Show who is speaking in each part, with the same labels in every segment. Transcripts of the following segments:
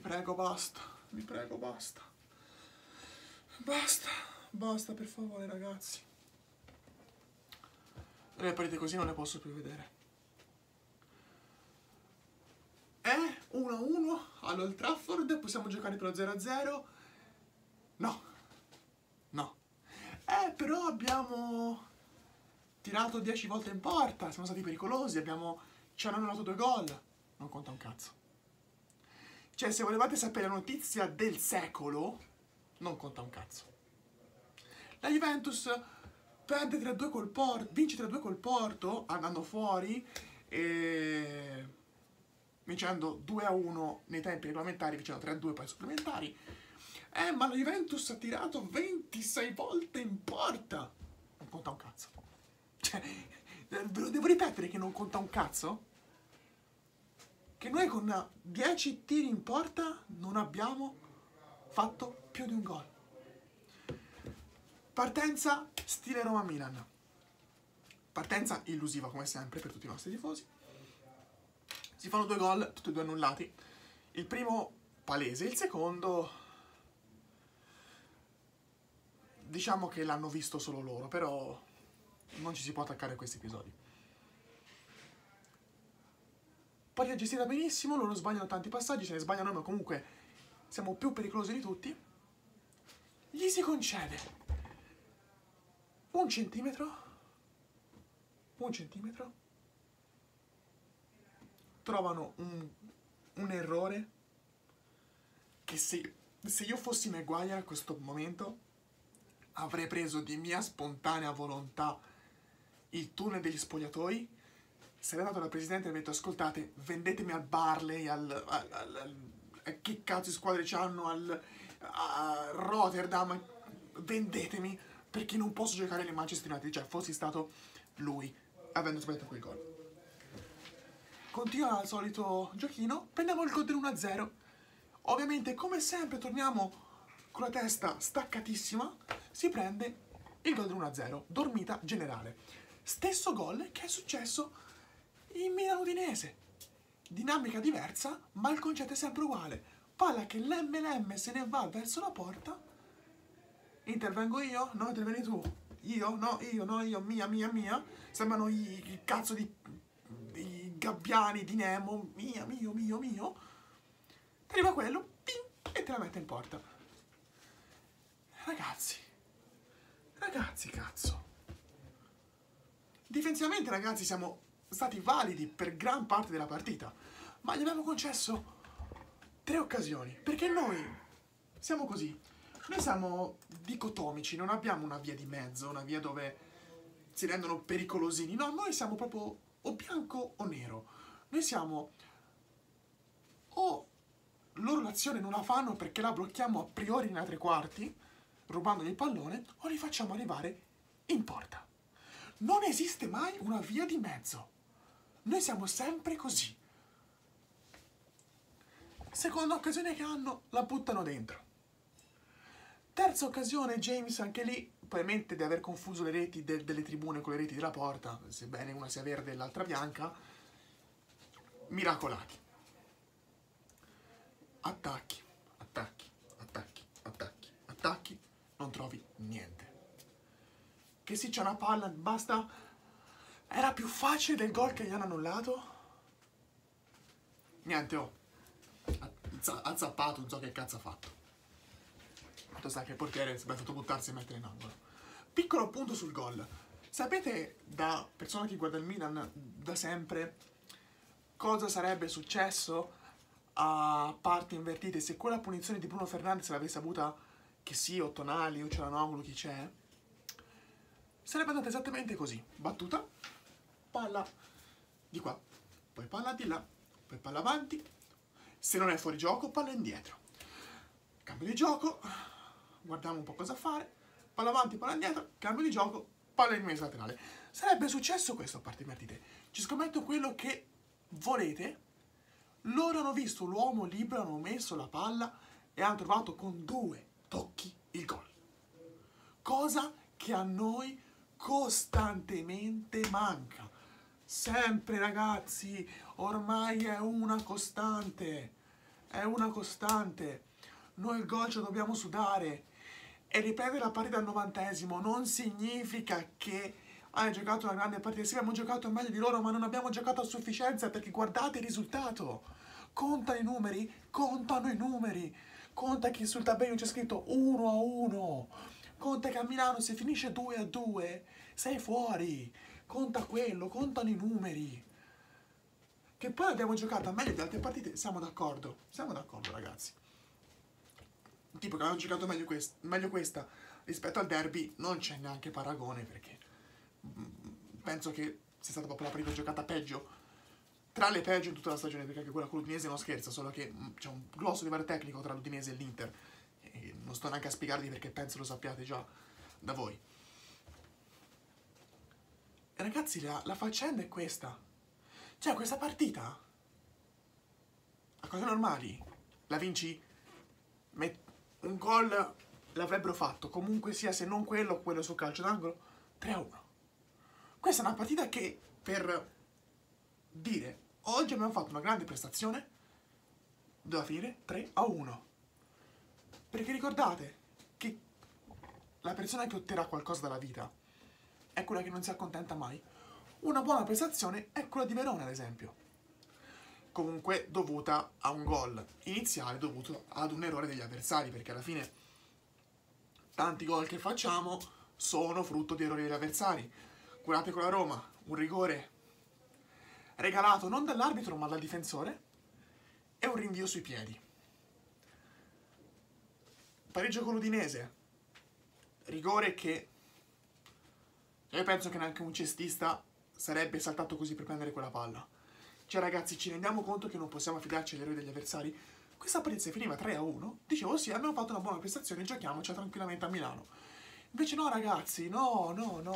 Speaker 1: prego, basta. Vi prego, basta. Basta. Basta, per favore, ragazzi. Le partite così non le posso più vedere. È 1-1 all'Old Trafford. Possiamo giocare per lo 0-0. No. No. Però abbiamo tirato 10 volte in porta. Siamo stati pericolosi. Ci hanno annullato 2 gol. Non conta un cazzo. Cioè, se volevate sapere la notizia del secolo, non conta un cazzo. La Juventus perde 3-2 col Porto, vince 3-2 col Porto, andando fuori e vincendo 2-1 nei tempi regolamentari, vincendo 3-2 poi supplementari. Ma la Juventus ha tirato 26 volte in porta. Non conta un cazzo. Cioè, ve lo devo ripetere che non conta un cazzo? Che noi con 10 tiri in porta non abbiamo fatto più di un gol. Partenza stile Roma-Milan. Partenza illusiva come sempre per tutti i nostri tifosi. Si fanno 2 gol, tutti e 2 annullati. Il primo palese, il secondo diciamo che l'hanno visto solo loro, però non ci si può attaccare a questi episodi. Partita gestita benissimo, loro sbagliano tanti passaggi, se ne sbagliano noi, ma comunque siamo più pericolosi di tutti. Gli si concede un centimetro, trovano un errore che se io fossi Maguire a questo momento avrei preso di mia spontanea volontà il tunnel degli spogliatoi, sarei andato dal presidente e avrei detto: ascoltate, vendetemi al Barley, che cazzo di squadre c'hanno, a Rotterdam, vendetemi, perché non posso giocare nel Manchester United. Cioè, fossi stato lui, avendo sbagliato quel gol. Continua il solito giochino, prendiamo il gol del 1-0. Ovviamente, come sempre, torniamo con la testa staccatissima, si prende il gol del 1-0, dormita generale. Stesso gol che è successo in Milan-Udinese. Dinamica diversa, ma il concetto è sempre uguale. Palla che l'MLM se ne va verso la porta. Intervengo io? No, intervieni tu. Io? No, io, mia. Sembrano i cazzo di gabbiani di Nemo. Mio. Arriva quello, ping, e te la mette in porta. Ragazzi, cazzo. Difensivamente, ragazzi, siamo stati validi per gran parte della partita, ma gli abbiamo concesso 3 occasioni, perché noi siamo così. Noi siamo dicotomici, non abbiamo una via di mezzo, una via dove si rendono pericolosini. No, noi siamo proprio o bianco o nero. Noi siamo o loro l'azione non la fanno perché la blocchiamo a priori nei 3 quarti, rubandogli il pallone, o li facciamo arrivare in porta. Non esiste mai una via di mezzo. Noi siamo sempre così. Seconda occasione che hanno, la buttano dentro. Terza occasione, James anche lì, probabilmente di aver confuso le reti delle tribune con le reti della porta, sebbene una sia verde e l'altra bianca. Miracolati. Attacchi, non trovi niente. Che sì, c'è una palla, basta. Era più facile del gol che gli hanno annullato. Niente, ha zappato, non so che cazzo ha fatto. Fatto sta che il portiere si è fatto buttarsi e mettere in angolo. Piccolo appunto sul gol. Sapete, da persona che guarda il Milan da sempre, cosa sarebbe successo a parti invertite se quella punizione di Bruno Fernandes l'avesse avuta, che sì, Ottonali o Cialanoglu, chi c'è? Sarebbe andata esattamente così. Battuta, palla di qua, poi palla di là, poi palla avanti. Se non è fuori gioco, palla indietro. Cambio di gioco, guardiamo un po' cosa fare. Palla avanti, palla indietro, cambio di gioco, palla in mezzo laterale. Sarebbe successo questo a parti invertite. Ci scommetto quello che volete. Loro hanno visto l'uomo libero, hanno messo la palla e hanno trovato con 2 tocchi il gol. Cosa che a noi costantemente manca. Sempre, ragazzi, ormai è una costante. è una costante. Noi il gol ce lo dobbiamo sudare. E riprendere la partita al 90esimo non significa che hai giocato una grande partita. Sì, abbiamo giocato meglio di loro, ma non abbiamo giocato a sufficienza, perché guardate il risultato. Contano i numeri, contano i numeri. Conta che sul tabellino c'è scritto 1-1. Conta che a Milano se finisce 2-2 sei fuori. Conta quello, contano i numeri. Che poi abbiamo giocato meglio di altre partite, siamo d'accordo. Siamo d'accordo, ragazzi. Tipo che abbiamo giocato meglio questa rispetto al derby, non c'è neanche paragone, perché penso che sia stata proprio la partita giocata peggio, tra le peggio in tutta la stagione, perché anche quella con l'Udinese non scherza, solo che c'è un grosso livello tecnico tra l'Udinese e l'Inter, e non sto neanche a spiegarvi perché penso lo sappiate già da voi. E ragazzi, la faccenda è questa. Cioè, questa partita, a cose normali, la vinci, un gol l'avrebbero fatto, comunque sia, se non quello sul calcio d'angolo, 3-1. Questa è una partita che, per dire, oggi abbiamo fatto una grande prestazione, doveva finire 3-1. Perché ricordate che la persona che otterrà qualcosa dalla vita è quella che non si accontenta mai. Una buona prestazione è quella di Verona, ad esempio. Comunque dovuta a un gol iniziale dovuto ad un errore degli avversari, perché alla fine tanti gol che facciamo sono frutto di errori degli avversari. Guardate con la Roma, un rigore regalato non dall'arbitro ma dal difensore e un rinvio sui piedi. Pareggio con l'Udinese, rigore che io penso che neanche un cestista sarebbe saltato così per prendere quella palla. Cioè, ragazzi, ci rendiamo conto che non possiamo fidarci agli errori degli avversari? Questa partita finiva 3-1, dicevo sì, abbiamo fatto una buona prestazione, giochiamoci tranquillamente a Milano. Invece no, ragazzi, no.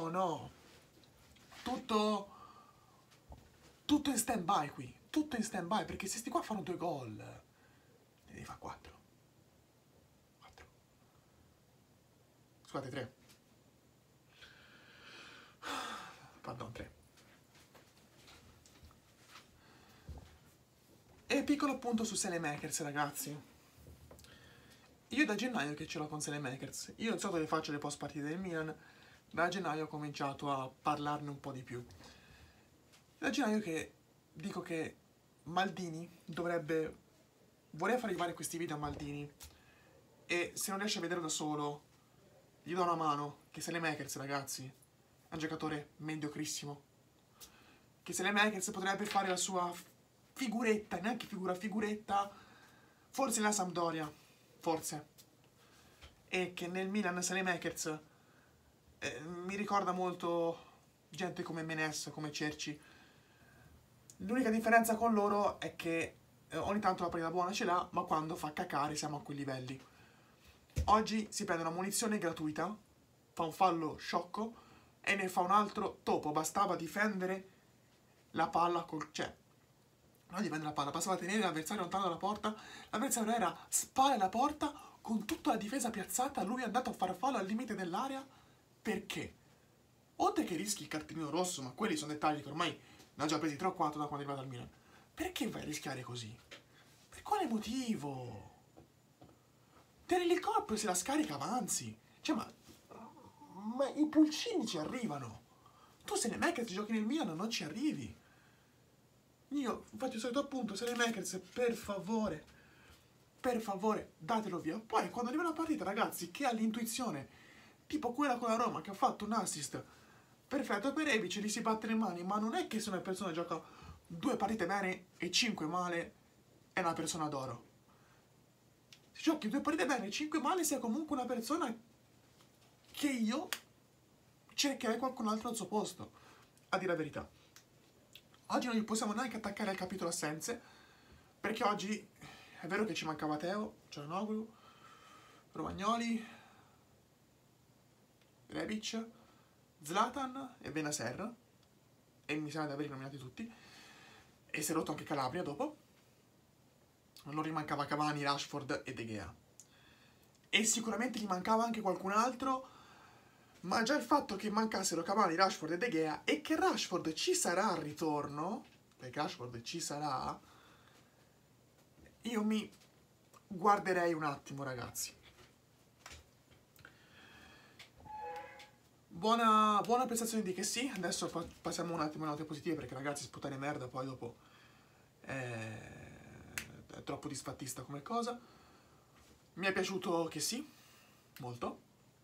Speaker 1: Tutto in stand-by qui, tutto in stand-by, perché se sti qua fanno 2 gol, ne devi fare 4. Scusate, 3. Pardon, 3. E piccolo appunto su Saelemaekers, ragazzi. Io da gennaio che ce l'ho con Saelemaekers. Io non so dove faccio le post partite del Milan. Da gennaio ho cominciato a parlarne un po' di più. Da gennaio che dico che Maldini dovrebbe... Vorrei far arrivare questi video a Maldini. E se non riesce a vederlo da solo, gli do una mano. Che Saelemaekers, ragazzi, è un giocatore mediocrissimo. Che Saelemaekers potrebbe fare la sua figuretta, neanche figuretta, forse nella Sampdoria, forse. E che nel Milan Saelemaekers mi ricorda molto gente come Menes, come Cerci. L'unica differenza con loro è che ogni tanto la partita buona ce l'ha, ma quando fa cacare siamo a quei livelli. Oggi si prende una munizione gratuita, fa un fallo sciocco e ne fa un altro topo. Bastava difendere la palla cioè, non difendere la palla, bastava tenere l'avversario lontano dalla porta. L'avversario era spalle alla porta con tutta la difesa piazzata, lui è andato a far fallo al limite dell'area. Perché? Oltre che rischi il cartellino rosso, ma quelli sono dettagli che ormai ne ha già presi 3 o 4 da quando è arrivato al Milan. Perché vai a rischiare così? Per quale motivo? Tieni il corpo e se la scarica avanzi. Cioè, ma i pulcini ci arrivano. Tu Saelemaekers giochi nel Milan non ci arrivi. Io faccio il solito appunto, Saelemaekers, per favore, datelo via. Poi quando arriva una partita, ragazzi, che ha l'intuizione, tipo quella con la Roma, che ha fatto un assist perfetto per Rebic, gli si batte le mani, ma non è che se una persona gioca 2 partite bene e 5 male è una persona d'oro. Se giochi 2 partite bene e 5 male sei comunque una persona che io cercherei qualcun altro al suo posto, a dire la verità. Oggi non gli possiamo neanche attaccare al capitolo assenze, perché oggi è vero che ci mancava Teo, Cialanoglu, Romagnoli, Rebic, Zlatan e Bennacer, e mi sembra di averli nominati tutti, e si è rotto anche Calabria dopo. Non gli mancava Cavani, Rashford e De Gea. E sicuramente gli mancava anche qualcun altro, ma già il fatto che mancassero Cavani, Rashford e De Gea e che Rashford ci sarà al ritorno, perché Rashford ci sarà, io mi guarderei un attimo, ragazzi. Buona prestazione di Kessie. Adesso passiamo un attimo alle note positive, perché ragazzi sputare merda poi dopo è troppo disfattista come cosa. Mi è piaciuto Kessie, molto.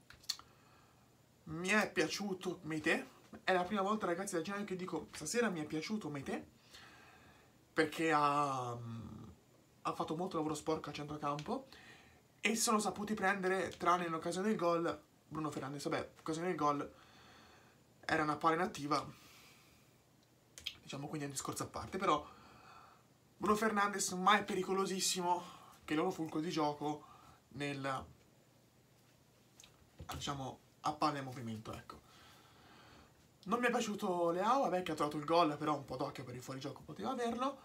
Speaker 1: Mi è piaciuto Meite. È la prima volta, ragazzi, da gennaio che dico stasera mi è piaciuto Meite, perché ha fatto molto lavoro sporco a centrocampo e si sono saputi prendere, tranne in occasione del gol, Bruno Fernandes. Vabbè, l'occasione del gol era una palla inattiva, diciamo, quindi è un discorso a parte, però Bruno Fernandes mai pericolosissimo, che loro fulcro di gioco nel, diciamo, a palla in movimento, ecco. Non mi è piaciuto Leao, vabbè, che ha trovato il gol, però un po' d'occhio per il fuorigioco poteva averlo.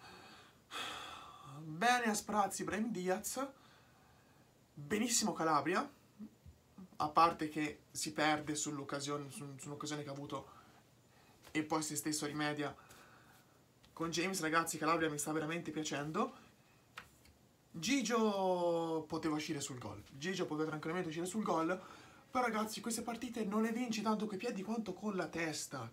Speaker 1: Bene a sprazzi Brahim Diaz. Benissimo Calabria, a parte che si perde sull'occasione che ha avuto e poi se stesso rimedia con James. Ragazzi, Calabria mi sta veramente piacendo. Gigio poteva uscire sul gol, Gigio poteva tranquillamente uscire sul gol, però ragazzi queste partite non le vinci tanto coi piedi quanto con la testa,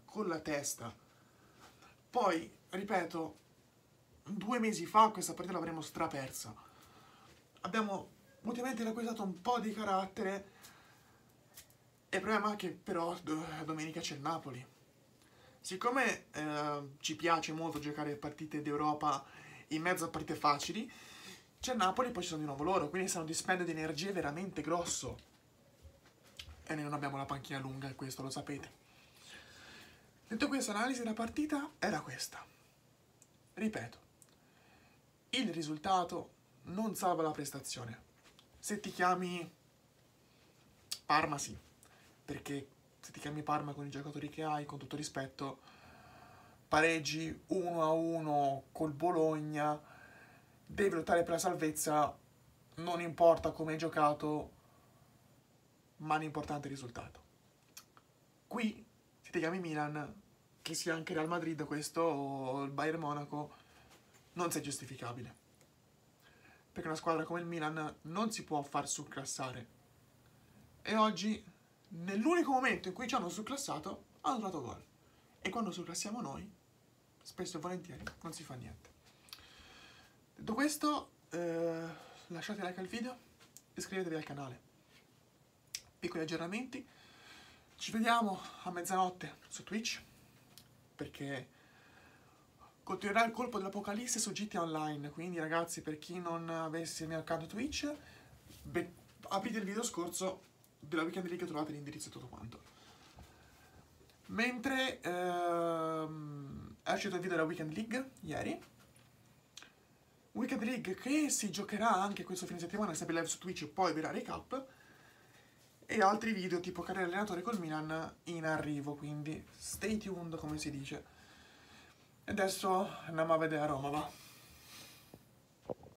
Speaker 1: Poi, ripeto, 2 mesi fa questa partita l'avremmo strapersa. Abbiamo ultimamente riacquistato un po' di carattere, e il problema è che però domenica c'è il Napoli. Siccome ci piace molto giocare partite d'Europa in mezzo a partite facili, c'è il Napoli e poi ci sono di nuovo loro, quindi sarà un dispendio di energie veramente grosso. E noi non abbiamo la panchina lunga, e questo lo sapete. Detto questo, l'analisi della partita era questa. Ripeto, il risultato non salva la prestazione. Se ti chiami Parma, sì, perché se ti chiami Parma con i giocatori che hai, con tutto rispetto, pareggi 1-1 col Bologna, devi lottare per la salvezza, non importa come hai giocato, ma l'importante è il risultato. Qui, se ti chiami Milan, che sia anche Real Madrid questo o il Bayern Monaco, non sei giustificabile. Perché una squadra come il Milan non si può far surclassare. E oggi, nell'unico momento in cui ci hanno surclassato, hanno trovato gol. E quando surclassiamo noi, spesso e volentieri, non si fa niente. Detto questo, lasciate like al video, iscrivetevi al canale. Piccoli aggiornamenti. Ci vediamo a mezzanotte su Twitch, perché continuerà il colpo dell'Apocalisse su GTA Online. Quindi ragazzi, per chi non avesse il mio account Twitch, aprite il video scorso della Weekend League e trovate l'indirizzo e tutto quanto. Mentre è uscito il video della Weekend League ieri, Weekend League che si giocherà anche questo fine settimana, sempre live su Twitch e poi verrà recap, e altri video tipo carriera allenatore col Milan in arrivo, quindi stay tuned come si dice. E adesso andiamo a vedere a Roma, va.